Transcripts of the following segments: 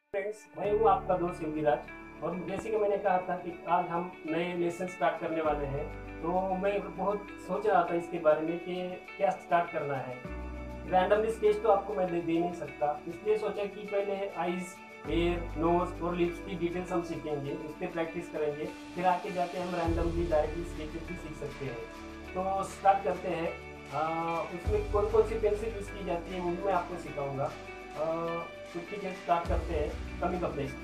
Friends, मैं हूँ आपका दोस्त योगीराज। और जैसे कि मैंने कहा था कि आज हम नए लेसन स्टार्ट करने वाले हैं, तो मैं बहुत सोच रहा था इसके बारे में कि क्या स्टार्ट करना है। रैंडमली स्केच तो आपको मैं दे नहीं सकता, इसलिए सोचा कि पहले आईज, एयर, नोज और लिप्स की डिटेल्स हम सीखेंगे, उस पर प्रैक्टिस करेंगे, फिर आके जाके हम रैंडमली डायरेक्टली स्केच भी सीख सकते हैं। तो स्टार्ट करते हैं। उसमें कौन कौन सी पेंसिल यूज़ की जाती है वो भी मैं आपको सिखाऊंगा। तो ठीक है, स्टार्ट करते हैं। Coming up next.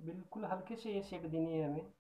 बिल्कुल हल्के से ये शेड देनी है हमें।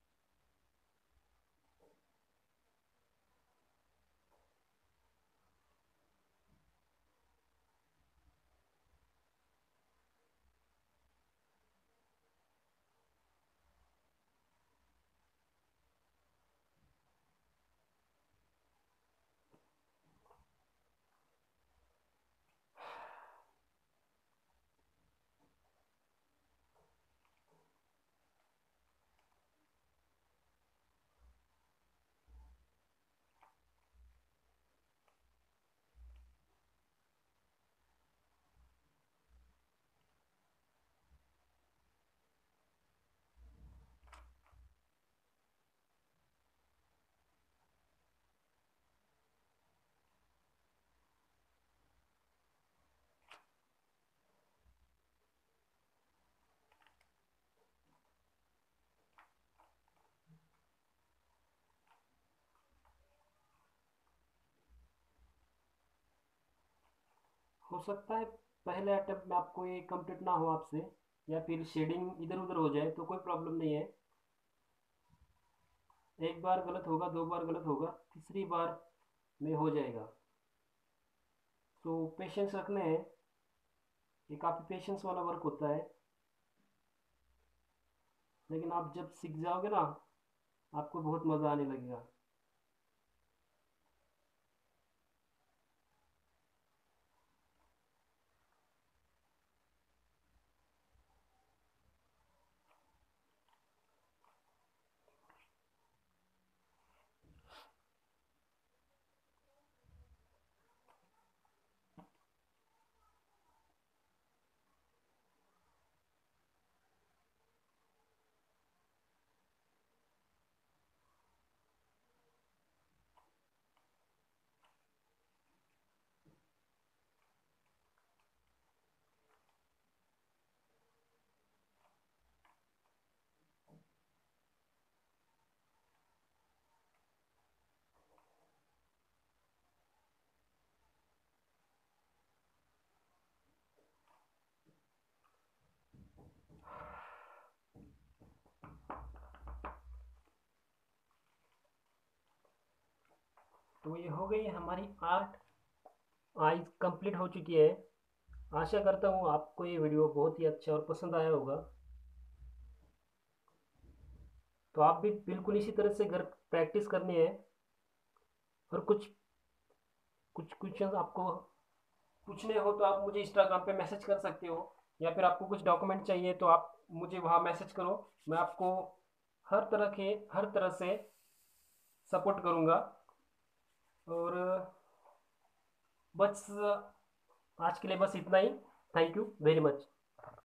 हो सकता है पहले अटेम्प्ट में आपको ये कंप्लीट ना हो आपसे, या फिर शेडिंग इधर उधर हो जाए, तो कोई प्रॉब्लम नहीं है। एक बार गलत होगा, दो बार गलत होगा, तीसरी बार में हो जाएगा। तो पेशेंस रखने हैं, ये काफ़ी पेशेंस वाला वर्क होता है। लेकिन आप जब सीख जाओगे ना, आपको बहुत मज़ा आने लगेगा। तो ये हो गई हमारी आर्ट आइज कंप्लीट हो चुकी है। आशा करता हूँ आपको ये वीडियो बहुत ही अच्छा और पसंद आया होगा। तो आप भी बिल्कुल इसी तरह से घर प्रैक्टिस करनी है। और कुछ कुछ क्वेश्चन आपको पूछने हो तो आप मुझे इंस्टाग्राम पे मैसेज कर सकते हो, या फिर आपको कुछ डॉक्यूमेंट चाहिए तो आप मुझे वहाँ मैसेज करो। मैं आपको हर तरह से सपोर्ट करूँगा। और बस आज के लिए बस इतना ही। Thank you very much.